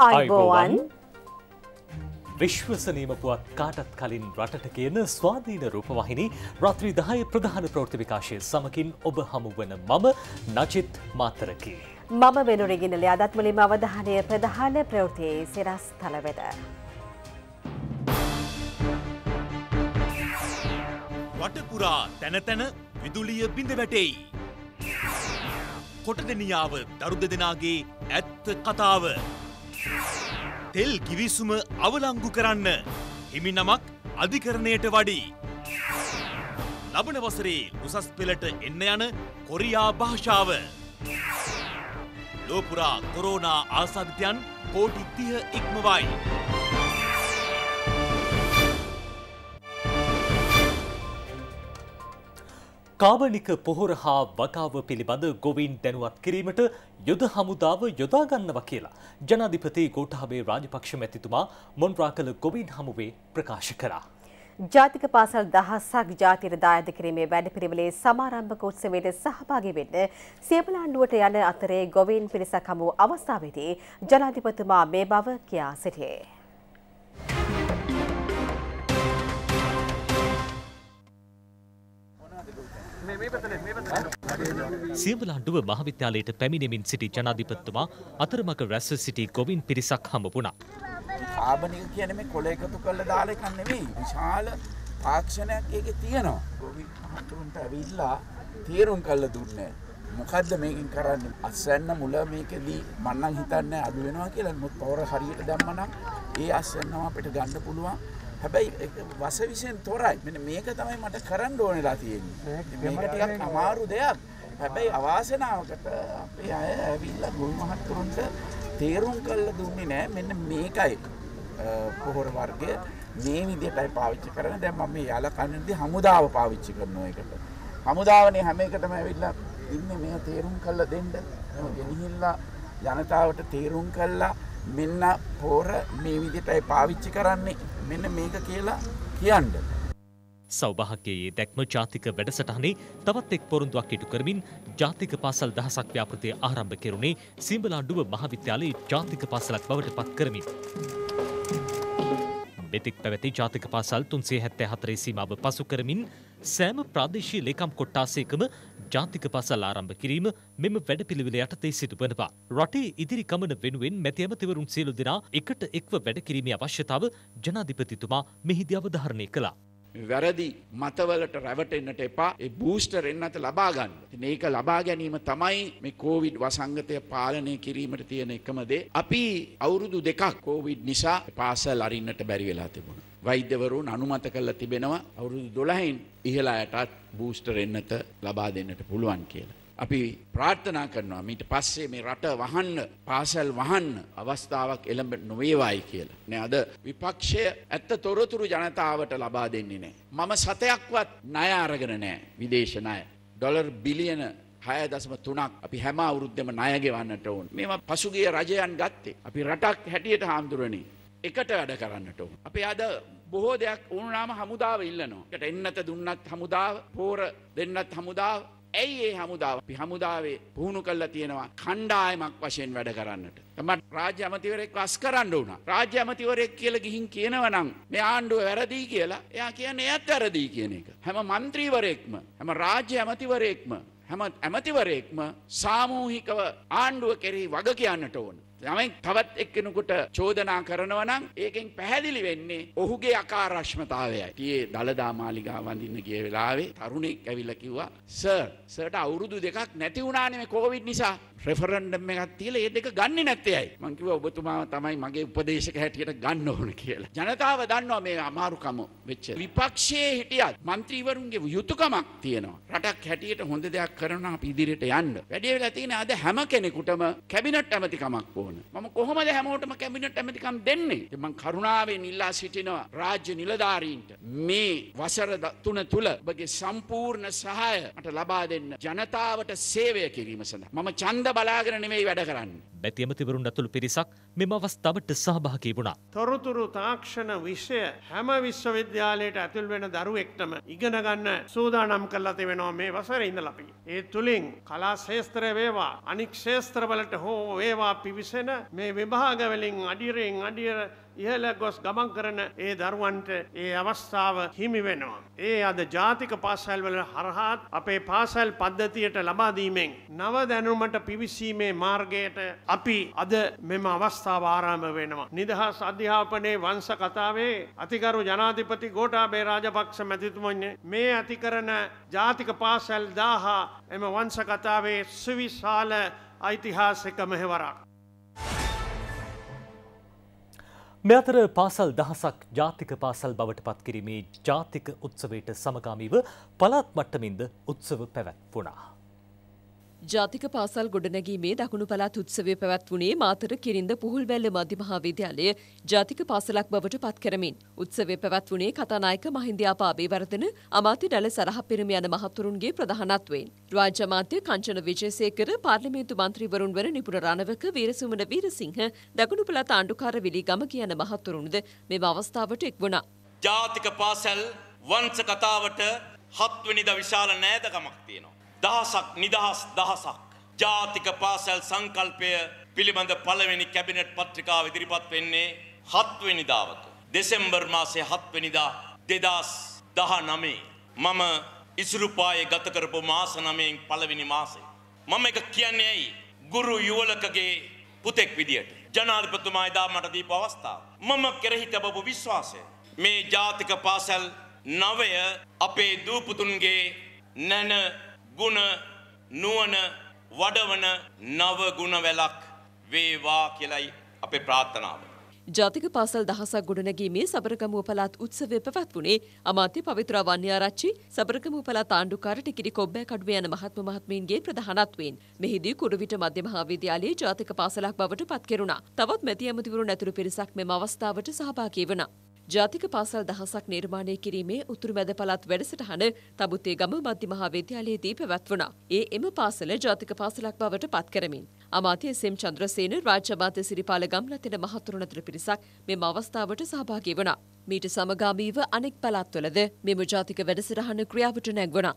අයිබෝවන් විශ්වසනීය පුවත් කාටත් කලින් රටට කියන ස්වාධීන රූපවාහිනී රාත්‍රී 10 ප්‍රධාන ප්‍රවෘත්ති විකාශය සමගින් ඔබ හමු වන මම නජිත් මාතරකි. මම වෙනුරගිනල අදත් මුලින්ම අවධානය ප්‍රධාන ප්‍රවෘත්තියේ සිරස් තල වෙත. වටපුරා තැන තැන විදුලිය බිඳ වැටෙයි. කොටදෙනියාව දරු දෙදෙනාගේ ඇත්ත කතාව. තෙල් කිවිසුම අවලංගු කරන්න හිමි නමක් අධිකරණයට වඩී. ලබන වසරේ උසස් පෙළට එන්න යන කොරියා භාෂාව. ලෝපුරා කොරෝනා ආසාදිතයන් කෝටි 30 ඉක්මවයි. කාබනික පොහොර හා වගාව පිළිබඳ ගොවීන් දැනුවත් කිරීමට යුද හමුදාව යොදා ගන්නවා කියලා ජනාධිපති ගෝඨාභය රාජපක්ෂ මැතිතුමා මොන්රාකල ගොවීන් හමුවේ ප්‍රකාශ කරා. ජාතික පාසල් දහසක් ජාතියට දායද කිරීමේ වැඩපිළිවෙලේ සමාරම්භක උත්සවයට සහභාගී වෙන්න සියඹලාන්ඩුවට යන අතරේ ගොවීන් පිරිසක් හමු අවස්ථාවේදී ජනාධිපතිතුමා මේ බව කියා සිටියේ. සියඹලාන්ඩුව මහාවිද්‍යාලයට පැමිණෙමින් සිටි ජනාධිපතිතුමා අතරමඟ රැස්ව සිටි ගොවීන් පිරිසක් හමු වුණා. කාබනික කියන්නේ මේ කොළ එකතු කරලා දාලා එකක් නෙවෙයි. විශාල තාක්ෂණයක් ඒකේ තියෙනවා. ගොවීන් මහතුරුන්ට ඇවිල්ලා තීරුම් කළා දුන්නේ. මොකද්ද මේකෙන් කරන්නේ? අස්වැන්න මුල මේකෙදී මම නම් හිතන්නේ අඩු වෙනවා කියලා. මොකද පවර හරියට දැම්මනම් ඒ අස්වැන්නම අපිට ගන්න පුළුවන්. හැබැයි වස විශේෂයෙන් තොරයි. මෙන්න මේක තමයි මට කරන්න ඕනෙලා තියෙන්නේ. මේක ටිකක් අමාරු දෙයක්. හැබැයි අවාසනාවකට අපේ අය ඇවිල්ලා ගුරු මහත්තුරුන්ට තීරුම් කළා දුන්නේ නැහැ. මෙන්න මේකයි පොහොර වර්ගය මේ විදිහටයි පාවිච්චි කරන්නේ. දැන් මම මේ යාලා කන්නේදී හමුදාව පාවිච්චි කරනවා ඒකට. හමුදාවනේ හැම එකටම ඇවිල්ලා ඉන්නේ මේ තීරුම් කළා දෙන්න. ගෙනහිල්ලා ජනතාවට තීරුම් කළා මෙන්න පොර මේ විදිහටයි පාවිච්චි කරන්නේ. මෙන්න මේක කියලා කියන්න. සෞභාග්‍යයේ දැක්ම ජාතික වැඩසටහනේ තවත් එක් පොරොන්දුවක් ඉටු කරමින් ජාතික පාසල් දහසක් ව්‍යාපෘතිය ආරම්භ කෙරුණේ සියඹලාන්ඩුව මහාවිද්‍යාලයේ ජාතික පාසලක් බවට පත් කරමින්. මෙතෙක් පැවති ජාතික පාසල් 374 සීමාව පසු කරමින් සෑම ප්‍රාදේශීය ලේකම් කොට්ටාසයකම ජාතික පාසල් ආරම්භ කිරීම මෙම වැඩපිළිවෙල යටතේ සිදු වනවා. රටේ ඉදිරි ගමන වෙනුවෙන් මැති ඇමතිවරුන් සියලු දෙනා එකට එක්ව වැඩ කිරීමේ අවශ්‍යතාව ජනාධිපතිතුමා මෙහිදී අවධාරණය කළා. වැරදි මතවලට රැවටෙන්නට එපා. ඒ බූස්ටර් එන්නත ලබා ගන්න. ඉතින් ඒක ලබා ගැනීම තමයි මේ කොවිඩ් වසංගතය පාලනය කිරීමට තියෙන එකම දේ. අපි අවුරුදු 2ක් කොවිඩ් නිසා පාසල් අරින්නට බැරි වෙලා තිබුණා. වෛද්‍යවරුන් අනුමත කරලා තිබෙනවා අවුරුදු 12න් ඉහළ අයටත් බූස්ටර් එන්නත ලබා දෙන්නට පුළුවන් කියලා. අපි ප්‍රාර්ථනා කරනවා මීට පස්සේ මේ රට වහන්න පාසල් වහන්න අවස්ථාවක් එළඹ නොවේවායි කියලා. නේ අද විපක්ෂය ඇත්ත තොරතුරු ජනතාවට ලබා දෙන්නේ නැහැ. මම සතයක්වත් ණය අරගෙන නැහැ. විදේශ ණය. ඩොලර් බිලියන 6.3ක් අපි හැම අවුරුද්දෙම ණය ගෙවන්නට ඕන. මේවා පසුගිය රජයන් ගත්තේ. අපි රටක් හැටියට හාමුදුරනේ එකට වැඩ කරන්නට ඕන. අපි අද බොහෝ දෙයක් වුණාම හමුදාව ඉල්ලනවා. ඒකට එන්නත දුන්නත් හමුදාව, පෝර දෙන්නත් හමුදාව. ඇයි ඒ හමුදාව? අපි හමුදාවේ පුහුණු කරලා තියෙනවා කණ්ඩායමක් වශයෙන් වැඩ කරන්නට. තමයි රාජ්‍ය ඇමතිවරයෙක් වස් කරන්න උනා. රාජ්‍ය ඇමතිවරයෙක් කියලා ගිහින් කියනවා නම් මේ ආණ්ඩුව වැරදි කියලා, එයා කියන්නේ එයත් වැරදි කියන එක. හැම മന്ത്രിවරයෙක්ම, හැම රාජ්‍ය ඇමතිවරයෙක්ම, හැම ඇමතිවරයෙක්ම සාමූහිකව ආණ්ඩුව කෙරෙහි වග කියන්නට ඕන. යමෙක් තවත් එක්කෙනෙකුට චෝදනා කරනවා නම් ඒකෙන් පැහැදිලි වෙන්නේ ඔහුගේ අකාර්යක්ෂමතාවයයි. ඊයේ දලදා මාලිගාව වඳින්න ගිය වෙලාවේ තරුණෙක් ඇවිල්ලා කිව්වා සර්ට අවුරුදු 2ක් නැති වුණානේ මේ කොවිඩ් නිසා. රෙෆරන්ඩම් එකක් තියලා ඒ දෙක ගන්නේ නැත්තේ ඇයි? මං කිව්වා ඔබතුමා තමයි මගේ උපදේශක හැටියට ගන්න ඕන කියලා. ජනතාව දන්නවා මේ අමාරුකම වෙච්ච. විපක්ෂයේ හිටියත් മന്ത്രിවරුන්ගේ යුතුයකමක් තියෙනවා. රටක් හැටියට හොඳ දෙයක් කරනවා අපි ඉදිරියට යන්න. වැඩි වෙලා තියෙන අද හැම කෙනෙකුටම කැබිනට් ඇමතිකමක් ඕන. මම කොහොමද හැමෝටම කැබිනට් ඇමතිකම් දෙන්නේ? මම කරුණාවෙන් ඉල්ලා සිටිනවා රාජ්‍ය නිලධාරීන්ට මේ වසර 3 තුල ඔබගේ සම්පූර්ණ සහාය මට ලබා දෙන්න ජනතාවට සේවය කිරීම සඳහා. මම ඡන්ද බලාගෙන නෙමෙයි වැඩ කරන්නේ. මැති ඇමතිවරුන් ඇතුළු පිරිසක් මෙම අවස්ථාවට සහභාගී වුණා. තොරතුරු තාක්ෂණ විෂය හැම විශ්වවිද්‍යාලයට ඇතුල් වෙන දරුවෙක්ටම ඉගෙන ගන්න සූදානම් කරලා තිබෙනවා මේ වසරේ ඉඳලා අපි. ඒ තුලින් කලා ශාස්ත්‍රය වේවා අනික් ශාස්ත්‍රවලට හෝ වේවා පිවිසෙන වෙසෙන මේ විභාග වලින් අඩියෙන් අඩිය ඉහළ ගොස් ගමන් කරන ඒ දරුවන්ට ඒ අවස්ථාව හිමි වෙනවා. ඒ අද ජාතික පාසල් වල හරහාත් අපේ පාසල් පද්ධතියට ලබා දීමෙන් නව දැනුමට පිවිසීමේ මාර්ගයට අපි අද මෙම අවස්ථාව ආරම්භ වෙනවා. නිදහස් අධ්‍යාපනයේ වංශ කතාවේ අතිගරු ජනාධිපති ගෝඨාභය රාජපක්ෂ මැතිතුමනි මේ ඇති කරන ජාතික පාසල් 1000 එම වංශ කතාවේ සුවිශාල ඓතිහාසික මෙහෙවරක්. මේ අතර පාසල් දහසක් ජාතික පාසල් බවට පත් කිරීමේ ජාතික උත්සවයට සමගාමීව පළාත් මට්ටමින්ද උත්සව පැවැත්වුණා. ජාතික පාසල් ගොඩනැගීමේ දකුණු පළාත් උත්සවය පැවැත්වුණේ මාතර කිරින්ද පුහුල්වැල්ල මධ්‍ය මහා විද්‍යාලය ජාතික පාසලක් බවට පත් කරමින්. උත්සවය පැවැත්වුණේ කතානායක මහින්දයාප අබේවර්ධන අමාත්‍ය ඩල සරහපිරම යන මහතුරුන්ගේ ප්‍රධානත්වයෙන්. රාජ්‍ය අමාත්‍ය කංචන විජේසේකර, පාර්ලිමේන්තු මන්ත්‍රීවරුන් වන නිපුණ රණවක, වීරසුමන වීරසිංහ, දකුණු පළාත් ආණ්ඩුකාර විලි ගමගේ යන මහතුරුන්ද මෙම අවස්ථාවට එක් වුණා. ජාතික පාසල් වංශ කතාවට 7 වෙනිදා විශාල නෑදකමක් තියෙනවා. දහසක් නිදහස් දහසක් ජාතික පාසල් සංකල්පය පිළිබඳ පළවෙනි කැබිනට් පත්‍රිකාව ඉදිරිපත් වෙන්නේ 7 වෙනිදාවක දෙසැම්බර් මාසයේ 7 වෙනිදා 2019 මම ඉසුරුපායේ ගත කරපු මාස 9න් පළවෙනි මාසේ මම එක කියන්නේ ඇයි ගුරු යුවලකගේ පුතෙක් විදියට ජනාධිපතිතුමා එදා මට දීපු අවස්ථාව මම කෙරෙහි තබපු විශ්වාසය මේ ජාතික පාසල් 9 අපේ දූපුතුන්ගේ නැන ගුණ නුවණ වඩවන නව ගුණ වැලක් වේවා කියලයි අපේ ප්‍රාර්ථනාව. ජාතික පාසල් දහසක් ගොඩනැගීමේ සබරගමුව පළාත් උත්සවය පැවැත්වුණේ අමාත්‍ය පවිත්‍රා වන්‍යාරච්චි, සබරගමුව පළාත් ආණ්ඩුකාර ටිකිරි කොබ්බෑකඩුව යන මහත්ම මහත්මීන්ගේ ප්‍රධානත්වයෙන්. මෙහිදී කුරුවිට මධ්‍ය මහා විද්‍යාලයේ ජාතික පාසලක් බවට පත් කෙරුණා. තවත් මැති ඇමතිවරුන් ඇතුළු පිරිසක් මෙම අවස්ථාවට සහභාගී වුණා. ජාතික පාසල් දහසක් නිර්මාණය කිරීමේ උතුරු මැද පළාත් වැඩසටහන තබුත්තේ ගම මධ්‍ය මහා විද්‍යාලයේදී පැවැත්වුණා. එම පාසල ජාතික පාසලක් බවට පත් කරමින් අමාත්‍ය එස්.එම්. චන්ද්‍රසේන, රාජ්‍ය අමාත්‍ය සිරිපාල ගම්ලතින මහතුරුන් අතර පිරිසක් මෙම අවස්ථාවට සහභාගී වුණා. මීට සමගාමීව අනෙක් පළාත්වලද මෙම ජාතික වැඩසටහන ක්‍රියාවට නැංගුණා.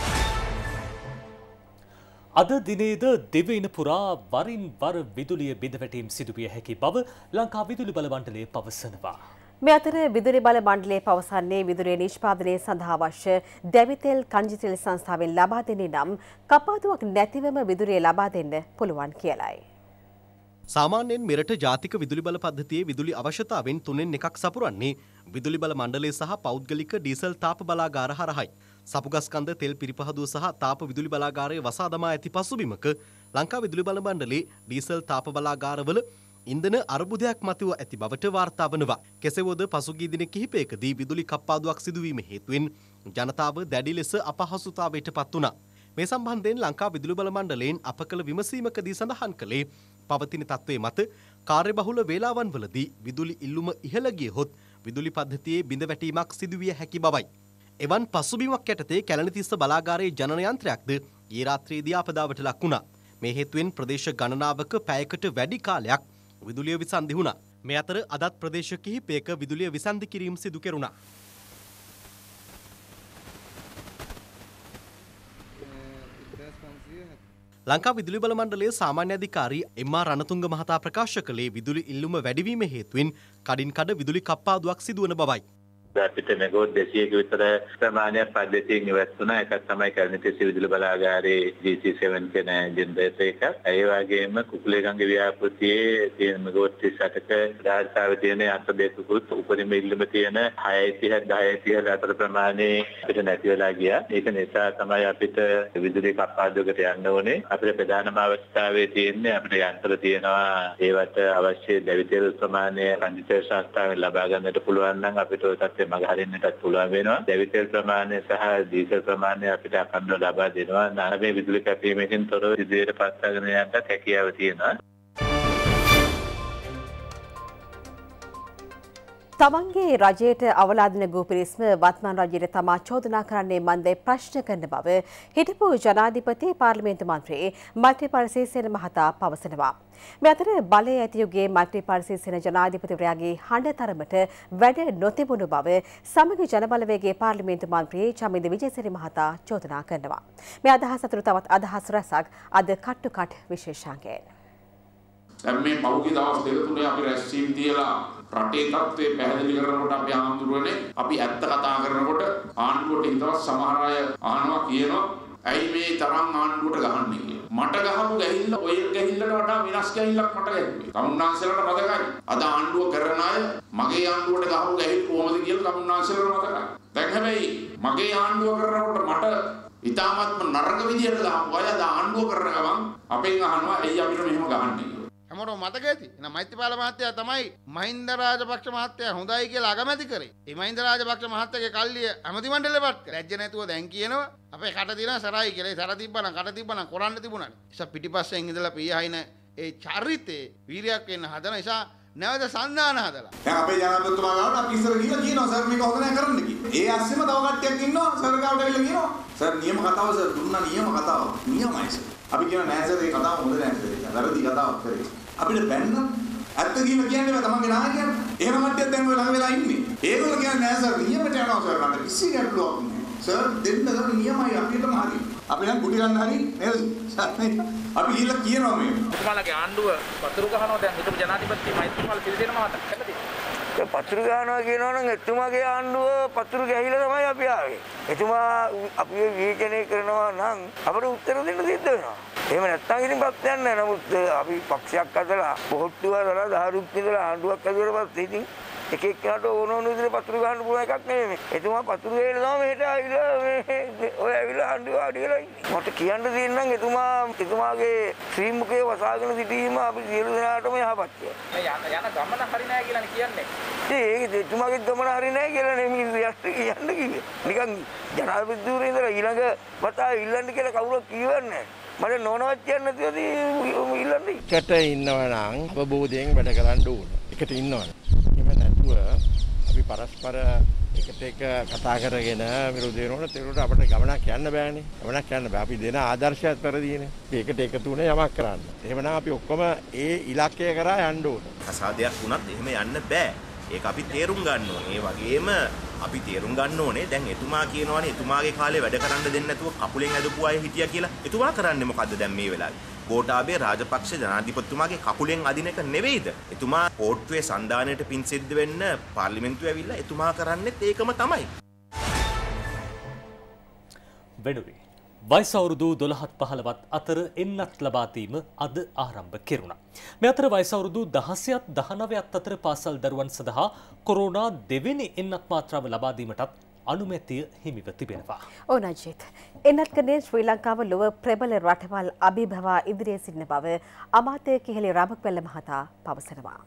අද දිනේද දෙවයින පුරා වරින් වර විදුලිය බිඳවැටීම් සිදුවිය හැකි බව ලංකා විදුලි බල මණ්ඩලය පවසනවා. මේ අතර විදුලි බල මණ්ඩලය පවසන්නේ විදුලිය නිෂ්පාදනය සඳහා අවශ්‍ය දැවිතෙල් කංජිතෙල් සංස්ථාවෙන් ලබා දෙන්නේ නම් කපාතුවක් නැතිවම විදුලිය ලබා දෙන්න පුළුවන් කියලයි. සාමාන්‍යයෙන් මෙරට ජාතික විදුලි බල පද්ධතියේ විදුලි අවශ්‍යතාවෙන් 3න් 1ක් සපුරන්නේ විදුලි බල මණ්ඩලය සහ පෞද්ගලික ඩීසල් තාප බලාගාර හරහායි. සපුගස්කන්ධ තෙල් පිරිපහදුව සහ තාප විදුලි බලාගාරයේ වසා දමා ඇති පසුබිමක ලංකා විදුලි බල මණ්ඩලයේ ඩීසල් තාප බලාගාරවල ඉන්ධන අර්බුදයක් මතුව ඇති බවට වාර්තා වනවා. කෙසේවද පසුගිය දින කිහිපයකදී විදුලි කප්පාදුවක් සිදුවීම හේතුවෙන් ජනතාව දැඩි ලෙස අපහසුතාවයට පත් වුණා. මේ සම්බන්ධයෙන් ලංකා විදුලි බල මණ්ඩලයෙන් අප කළ විමසීමකදී සඳහන් කළේ පවතින තත්ත්වයේ මත කාර්යබහුල වේලාවන් වලදී විදුලි ඉල්ලුම ඉහළ ගියහොත් විදුලි පද්ධතියේ බිඳවැටීමක් සිදුවිය හැකි බවයි. එවන් පසුබිමක් යටතේ කැලණිතිස්ස බලාගාරයේ ජනන යන්ත්‍රයක්ද ඊ රාත්‍රියේදී ආපදාවට ලක් වුණා. මේ හේතුවෙන් ප්‍රදේශ ගණනාවක පැයකට වැඩි කාලයක් විදුලිය විසන්ධි වුණා. මේ අතර අදත් ප්‍රදේශ කිහිපයක විදුලිය විසන්ධි කිරීම සිදු කෙරුණා. ලංකා විදුලි බල මණ්ඩලයේ සාමාන්‍ය අධිකාරී එම්.ආර්. රණතුංග මහතා ප්‍රකාශ කළේ විදුලි ඉල්ලුම වැඩිවීම හේතුවෙන් කඩින් කඩ විදුලි කප්පාදුවක් සිදුවන බවයි. අපිට මෙගොඩ් 200ක විතර ප්‍රමාණයක් පද්ධතියෙන් ඉවත් වුණා. එකක් තමයි කැලණිතිස්ස විදුලි බලාගාරයේ GC7 කියන ජෙනරේටර් එක. ඒ වගේම කුකුලේගංග ව්‍යාපෘතියේ තියෙන මෙගොඩ් 38ක ධාරිතාවේ තියෙන යන්ත්‍ර දෙකකුත් උපරිම ඉල්ලුම තියෙන 630 1030 අතර ප්‍රමාණය අපිට නැති වෙලා ගියා. ඒක නිසා තමයි අපිට විදුලි කප්පාදුවකට යන්න ඕනේ. අපිට ප්‍රධානම අවස්ථාවේ තියෙන්නේ අපිට යන්ත්‍ර තියෙනවා. ඒවට අවශ්‍ය දැවිතෙල් ප්‍රමාණය කන්ඩිෂනර් සංස්ථාවෙන් ලබා ගන්නට පුළුවන් නම් අපිට ඔය මගහරින්නටත් පුළුවන් වෙනවා. දැවිතෙල් ප්‍රමාණය සහ ඩීසල් ප්‍රමාණය අපිට අඛණ්ඩව ලබා දෙනවා. නාමයේ විදුලි කැපීමකින් තොරව ඉදිරියට පස්සගෙන යන්නත් හැකියාව තියෙනවා. තමන්ගේ රජයට අවලාදන ගෝපිරිස්ම වත්මන් රජයට තමා චෝදනා කරන්නේ මන්දේ ප්‍රශ්න කරන බව හිටපු ජනාධිපති පාර්ලිමේන්තු මන්ත්‍රී මෛත්‍රීපාල සිරිසේන මහතා පවසනවා. මේ අතර බලය ඇති යුගයේ මෛත්‍රීපාල සිරිසේන ජනාධිපතිවරයාගේ හඬ තරමට වැඩ නොතිබුණු බව සමග ජනබලවේගයේ පාර්ලිමේන්තු මන්ත්‍රී චමින්ද විජේසිරි මහතා චෝදනා කරනවා. මේ අදහස් අතර තවත් අදහස් රැසක් අද කට්ටුකට් විශේෂාංගයෙන්. දැන් මේ පහුගිය දවස් දෙක තුනේ අපි රැස්වීම තියලා රටේ තත්ත්වය පැහැදිලි කරනකොට අපි ආන්දෝලනේ අපි ඇත්ත කතා කරනකොට ආණ්ඩුවට හිතවත් සමහර අය අහනවා කියනවා ඇයි මේ තරම් ආණ්ඩුවට ගහන්නේ කියලා. මට ගහපු ගැහිල්ල ඔය ගැහිල්ලට වඩා වෙනස් ගැහිල්ලක් මට ගැහුවේ. තමුන්නාන්සලට මතකයි. අද ආණ්ඩුව කරන අය මගේ ආණ්ඩුවට ගහපු ගැහිල් කොහොමද කියලා තමුන්නාන්සලට මතකයි. දැන් හැබැයි මගේ ආණ්ඩුව කරනකොට මට ඉතාමත්ම නරක විදියට ගහපු අය අද ආණ්ඩුව කරන ගමන් අපෙන් අහනවා ඇයි අපිට මෙහෙම ගහන්නේ කියලා. හැමෝටම මතක ඇති. එහෙනම් මෛත්‍රීපාල මහත්තයා තමයි මහින්ද රාජපක්ෂ මහත්තයා හොඳයි කියලා අගමැති කරේ. මේ මහින්ද රාජපක්ෂ මහත්තයාගේ කල්ලිය ඇමති මණ්ඩලෙපත් කරා. ලැජ්ජ නැතුව දැන් කියනවා අපේ කට දිනා සරයි කියලා. ඒ සර තිබ්බනම් කට තිබ්බනම් කරන්න තිබුණානේ. නිසා පිටිපස්සෙන් ඉඳලා පියහින ඒ චරිතේ වීරයක් වෙන්න හදන නිසා නැවත සන්දාන හදලා. දැන් අපේ ජනාධිපතිතුමා ගාවට අපි ඉස්සර ගිහලා කියනවා සර් මේක හොඳ නැහැ කරන්න කියලා. ඒ අස්සෙම තව කට්ටියක් ඉන්නවා සර් ගාවට ඇවිල්ලා කියනවා. සර් නියම කතාව සර් දුන්නා නියම කතාව. නියමයි සර්. අපි කියන නෑ සර් මේ කතාව හොඳ නෑ සර්. වැරදි කතාවක් කරේ. අපිට බැන්න ඇත්ත කියන්නේ බෑ තමන්ගේ නායකයන්. එහෙම කට්ටියක් දැන් ඔය ළඟ වෙලා ඉන්නේ. ඒගොල්ලෝ කියන්නේ නෑ සර් නියමට යනවා සර් රට කිසි ගැටලුවක් නෑ. සර් දෙන්න ගන්න නියමයි අපිටම හරි. අපි නම් කුටි ගන්න හරි නේද? අපි ගිහලා කියනවා මේ. ඔබතුමාලගේ ආණ්ඩුව පතුරු ගහනවා දැන් හිටපු ජනාධිපති මෛත්‍රීපාල සිරිසේන මහතා. කැමතිද? පතුරු ගහනවා කියනවනම් එතුමාගේ ආණ්ඩුව පතුරු ගැහිලා තමයි අපි ආවේ. එතුමා අපි විවේචනය කරනවා නම් අපට උත්තර දෙන්න සිද්ධ වෙනවා. එහෙම නැත්නම් ඉතින් ප්‍රශ්නයක් නැහැ. නමුත් අපි පක්ෂයක් අතලා පොහොට්ටුව අතලා දහරුක් ඉඳලා ආණ්ඩුවක් ඇදුවට පස්සේ ඉතින් එක එක්කනට ඕන ඕන විදිහට පතුරු ගන්න පුළුවන් එකක් නෙමෙයි. එතුමා පතුරු ගේලා තමයි මෙහෙට ආවිලා මේ ඔය ඇවිල්ලා ආණ්ඩුව අඩියලා ඉන්නේ. මට කියන්න තියෙනම් එතුමාගේ ශ්‍රී මුඛයේ වසාගෙන සිටීම අපි සියලු දෙනාටම යහපත්ය. මේ යන ගමන හරි නැහැ කියලානේ කියන්නේ. ඒක එතුමාගේ ගමන හරි නැහැ කියලා නෙමෙයි යන්න කිව්වේ. නිකන් ජනාධිපතිතුමා ඉඳලා ඊළඟ වතාව ඉල්ලන්න කියලා කවුරුත් කිව්වන්නේ නැහැ. මට නොනවත් කියන්න නැතිවද ඉල්ලන්නේ. එකට ඉන්නවා නම් අවබෝධයෙන් වැඩ කරන්න ඕන. එකට ඉන්නවා. එහෙම නැතුව අපි පරස්පර එකට එක කතා කරගෙන විරුද්ධ වෙනකොට ඒකට අපිට ගමනක් යන්න බෑනේ. ගමනක් යන්න බෑ. අපි දෙන ආදර්ශයත් වැරදීනේ. ඒකට එකතු වෙන යමක් කරන්න. එහෙමනම් අපි ඔක්කොම ඒ ඉලක්කය කරා යන්න ඕන. අසාදයක් වුණත් එහෙම යන්න බෑ. ඒක අපි තේරුම් ගන්න ඕනේ. ඒ වගේම අපි තේරුම් ගන්න ඕනේ දැන් එතුමා කියනවානේ එතුමාගේ කාලේ වැඩ කරන්න දෙන්නේ නැතුව කකුලෙන් ඇදපු අය හිටියා කියලා. එතුමා කරන්නේ මොකද්ද දැන් මේ වෙලාවේ? ගෝඨාභය රාජපක්ෂ ජනාධිපතිතුමාගේ කකුලෙන් අදින එක නෙවෙයිද? එතුමා කෝට්ටුවේ සන්දානයට පින් සිද්ධ වෙන්න පාර්ලිමේන්තුවේ ඇවිල්ලා එතුමා කරන්නේත් ඒකම තමයි. වෙනුවේ වයස අවුරුදු 12-15ත් අතර එන්නත් ලබා දීම අද ආරම්භ කෙරුණා. මේ අතර වයස අවුරුදු 16ත් 19ත් අතර පාසල් දරුවන් සඳහා කොරෝනා දෙවෙනි එන්නත් මාත්‍රාව ලබා දීමටත් අනුමැතිය හිමිව තිබෙනවා. ඕන අජිත්. එන්නත් කරන්නේ ශ්‍රී ලංකාව ලොව ප්‍රබල රටවල් අභිභවා ඉදිරියේ සිටින බව අමාත්‍ය කිහෙලි රාමකවැල්ල මහතා පවසනවා.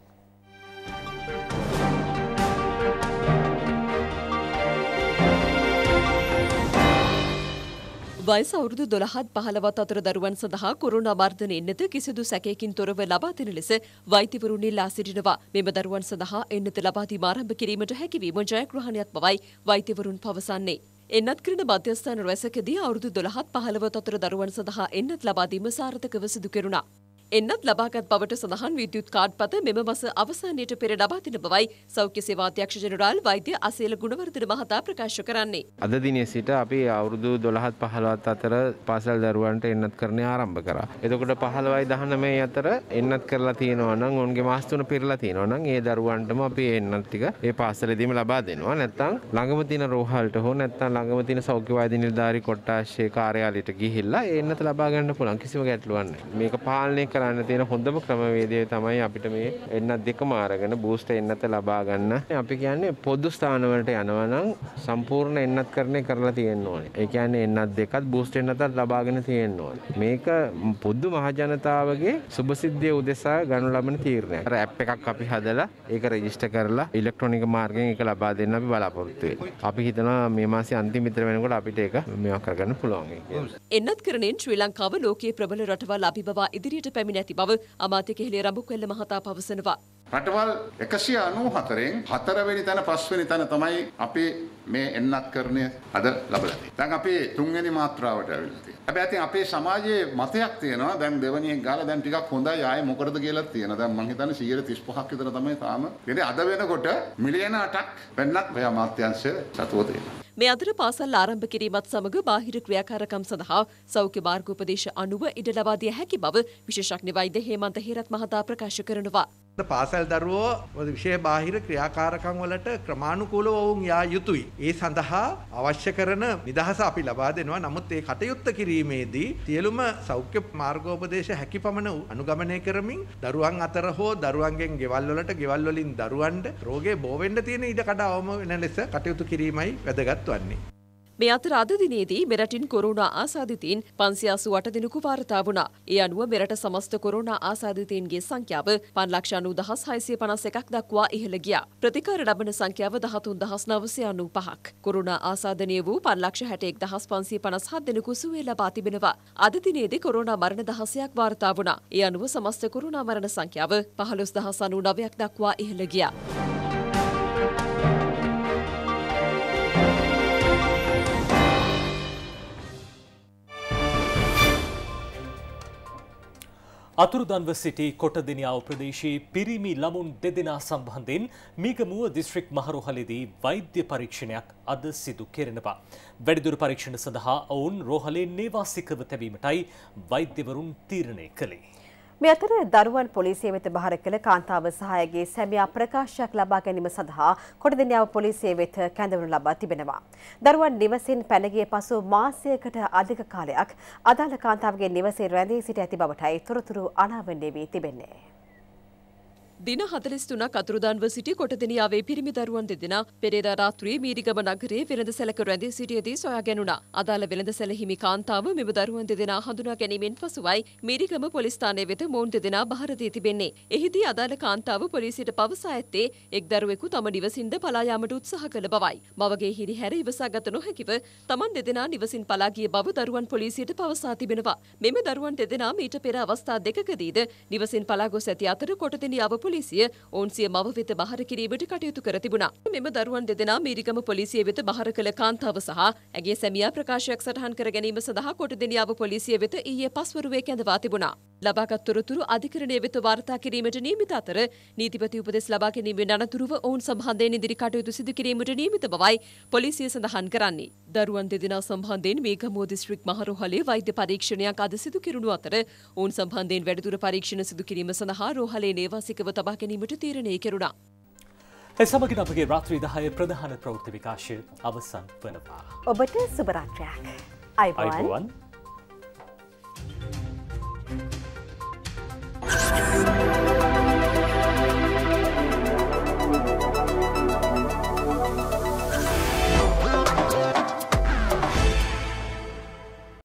වයස අවුරුදු 12-15 අතර දරුවන් සඳහා කොරෝනා මර්ධන එන්නත කිසිදු සැකයකින් තොරව ලබා දෙන ලෙස වෛද්‍යවරුන් ඉල්ලා සිටිනවා. මෙම දරුවන් සඳහා එන්නත ලබා දීම ආරම්භ කිරීමට හැකිවීම ජයග්‍රහණයක් බවයි වෛද්‍යවරුන් පවසන්නේ. එන්නත් කරන මධ්‍යස්ථාන රැසකදී අවුරුදු 12-15 අතර දරුවන් සඳහා එන්නත් ලබා දීම සාර්ථකව සිදු කෙරුණා. එන්නත් ලබාගත් බවට සඳහන් විද්‍යුත් කාඩ් පත මෙම මාස අවසානයට පෙර ලබා දෙන බවයි සෞඛ්‍ය සේවා අධ්‍යක්ෂ ජෙනරාල් වෛද්‍ය අසේල ගුණවර්ධන මහතා ප්‍රකාශ කරන්නේ. අද දිනේ සිට අපි අවුරුදු 12-15 අතර පාසල් දරුවන්ට එන්නත් කරන්න ආරම්භ කරා. එතකොට 15-19 අතර එන්නත් කරලා තියෙනවා නම් ඔවුන්ගේ මාස 3 පිරලා තියෙනවා නම් ඒ දරුවන්ටම අපි එන්නත් ටික ඒ පාසලෙදීම ලබා දෙනවා. නැත්නම් ළඟම තියෙන රෝහලට හෝ නැත්නම් ළඟම තියෙන සෞඛ්‍ය වෛද්‍ය නිලධාරී කොට්ටාශයේ කාර්යාලයට ගිහිල්ලා ඒ එන්නත ලබා ගන්න පුළුවන්. කිසිම ගැටලුවක් නැහැ. මේක පාලනය කරන්න තියෙන හොඳම ක්‍රමවේදය තමයි අපිට මේ එන්නත් දෙකම අරගෙන බූස්ටර් එන්නත ලබා ගන්න. අපි කියන්නේ පොදු ස්ථාන වලට යනවා නම් සම්පූර්ණ එන්නත් කරණය කරලා තියෙන්න ඕනේ. ඒ කියන්නේ එන්නත් දෙකත් බූස්ටර් එන්නතත් ලබාගෙන තියෙන්න ඕනේ. මේක පොදු මහ ජනතාවගේ සුබසිද්ධිය උදෙසා ගනු ලබන තීරණයක්. අර ඇප් එකක් අපි හදලා ඒක රෙජිස්ටර් කරලා ඉලෙක්ට්‍රොනික මාර්ගයෙන් ඒක ලබා දෙන්න අපි බලාපොරොත්තු වෙනවා. අපි හිතනවා මේ මාසේ අන්තිම විතර වෙනකොට අපිට ඒක මේවා කරගන්න පුළුවන් කියලා. එන්නත් කරණයෙන් ශ්‍රී ලංකාව ලෝකයේ ප්‍රබල රටවල් අභිබවා ඉදිරියට පැමිණ ඇති බව අමාත්‍ය කිහෙලි රාමකවැල්ල මහතා පවසනවා. රටවල් 194න් 4 වෙනි තැන 5 වෙනි තැන තමයි අපි මේ එන්නත් කරණය අද ලබලා තියෙන්නේ. දැන් අපි 3 වෙනි මාත්‍රාවට ඇවිල්ලා තියෙනවා. හැබැයි ඉතින් අපේ සමාජයේ මතයක් තියෙනවා දැන් දෙවෙනි එක ගාලා දැන් ටිකක් හොඳයි ආයේ මොකටද කියලා තියෙනවා. දැන් මම හිතන්නේ 135ක් විතර තමයි තාම. ඉතින් අද වෙනකොට මිලියන 8ක් වෙන්නත් ඔය අමාත්‍යාංශය සතුව තියෙනවා. මේ අතර පාසල් ආරම්භ කිරීමත් සමග බාහිර ක්‍රියාකාරකම් සඳහා සෞඛ්‍ය මාර්ගෝපදේශ අනුව ඉඩ ලබා දිය හැකි බව විශේෂඥ වෛද්‍ය හේමන්ත හේරත් මහතා ප්‍රකාශ කරනවා. පාසල් දරුවෝ විශේෂ බාහිර ක්‍රියාකාරකම් වලට ක්‍රමානුකූලව වුන් යා යුතුයි. ඒ සඳහා අවශ්‍ය කරන නිදහස අපි ලබා දෙනවා. නමුත් ඒ කටයුත්ත කිරීමේදී සියලුම සෞඛ්‍ය මාර්ගෝපදේශ හැකියපමණ අනුගමනය කරමින් දරුවන් අතර හෝ දරුවන්ගෙන් ගෙවල් වලට ගෙවල් වලින් දරුවන්ට රෝගේ බෝ වෙන්න තියෙන ඉඩ කඩ අවම වෙන ලෙස කටයුතු කිරීමයි වැදගත් වන්නේ. මේ අතර අද දිනේදී මෙරටින් කොරෝනා ආසාදිතයින් 588 දෙනෙකු වාර්තා වුණා. ඒ අනුව මෙරට සමස්ත කොරෝනා ආසාදිතයින්ගේ සංඛ්‍යාව 5,91,651ක් දක්වා ඉහළ ගියා. ප්‍රතිකාර ලබන සංඛ්‍යාව 13,995ක්. කොරෝනා ආසාදනය වූ 5,61,557 දෙනෙකු සුවය ලබා තිබෙනවා. අද දිනේදී කොරෝනා මරණ 16ක් වාර්තා වුණා. ඒ අනුව සමස්ත කොරෝනා මරණ සංඛ්‍යාව 15,099ක් දක්වා ඉහළ ගියා. අතුරුදන්ව සිටි කොටදිනියාව ප්‍රදේශයේ පිරිමි ළමුන් දෙදෙනා සම්බන්ධයෙන් මීගමුව දිස්ත්‍රික් මහරෝහලේදී වෛද්‍ය පරීක්ෂණයක් අද සිදු කෙරෙනවා. වැඩිදුර පරීක්ෂණ සඳහා ඔවුන් රෝහලේ නේවාසිකව තැබීමටයි වෛද්‍යවරුන් තීරණය කළේ. මේ අතර දරුවන් පොලිසිය වෙත බහර කළ කාන්තාව සහායගේ සැමියා ප්‍රකාශයක් ලබා ගැනීම සඳහා කොටදිනියාව පොලිසිය වෙත කැඳවනු ලබා තිබෙනවා. දරුවන් නිවසින් පැන ගිය පසු මාසයකට අධික කාලයක් අදාළ කාන්තාවගේ නිවසේ රැඳී සිට ඇති බවටයි තොරතුරු අනාවරණය වී තිබෙන්නේ. දින 43ක් අතුරුදන්ව සිටි කොටදිනියාවේ පිරිමි දරුවන් දෙදෙනා පෙරේදා රාත්‍රියේ මීරිගම නගරයේ වෙළඳසැලක රැඳී සිටියදී සොයා ගැනුණා. අදාළ වෙළඳසැල හිමි කාන්තාව මෙම දරුවන් දෙදෙනා හඳුනා ගැනීමෙන් පසුවයි මීරිගම පොලිස් ස්ථානයේ වෙත මොවුන් දෙදෙනා බහර දී තිබෙන්නේ. එහිදී අදාළ කාන්තාව පොලිසියට පවසා ඇත්තේ එක් දරුවෙකු තම නිවසින්ද පලා යාමට උත්සාහ කළ බවයි. මවගේ හිරිහැර ඉවසාගත නොහැකිව තමන් දෙදෙනා නිවසින් පලා ගිය බව දරුවන් පොලිසියට පවසා තිබෙනවා. මෙම දරුවන් දෙදෙනා මීට පෙර අවස්ථා දෙකකදීද නිවසින් පලා ගොස් ඇති අතර කොටදිනියාව පොලිසිය ඔවුන් සිය මව වෙත බහර කිරීමට කටයුතු කර තිබුණා. මෙම දරුවන් දෙදෙනා මීරිගම පොලිසිය වෙත බහර කළ කාන්තාව සහ ඇගේ සැමියා ප්‍රකාශයක් සටහන් කර ගැනීම සඳහා කොටදිනියාව පොලිසිය වෙත ඊයේ පස්වරුවේ කැඳවා තිබුණා. ලබාගත් තොරතුරු අධිකරණය වෙත වාර්තා කිරීමට නියමිත අතර නීතිපති උපදෙස් ලබා ගැනීමෙන් අනතුරුව ඔවුන් සම්බන්ධයෙන් ඉදිරි කටයුතු සිදු කිරීමට නියමිත බවයි පොලිසිය සඳහන් කරන්නේ. දරුවන් දෙදෙනා සම්බන්ධයෙන් මීගමුව දිස්ත්‍රික් මහරෝහලේ වෛද්‍ය පරීක්ෂණයක් අද සිදු කෙරුණු අතර ඔවුන් සම්බන්ධයෙන් වැඩිදුර පරීක්ෂණ සිදු කිරීම සඳහා රෝහලේ නේවාසිකව තබා ගැනීමට තීරණය කෙරුණා. සමගින් අපගේ රාත්‍රී 10 ප්‍රධාන ප්‍රවෘත්ති විකාශය අවසන් වනවා. ඔබට සුබ රාත්‍රියක්. අයිබෝවන්.